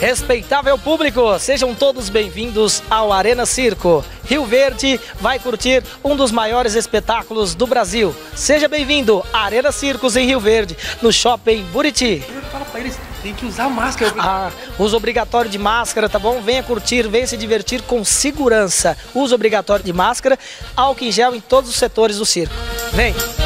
Respeitável público, sejam todos bem-vindos ao Arena Circo. Rio Verde vai curtir um dos maiores espetáculos do Brasil. Seja bem-vindo à Arena Circos em Rio Verde, no Shopping Buriti. Fala pra eles, tem que usar máscara. Uso obrigatório de máscara, tá bom? Venha curtir, venha se divertir com segurança. Uso obrigatório de máscara, álcool em gel em todos os setores do circo. Vem!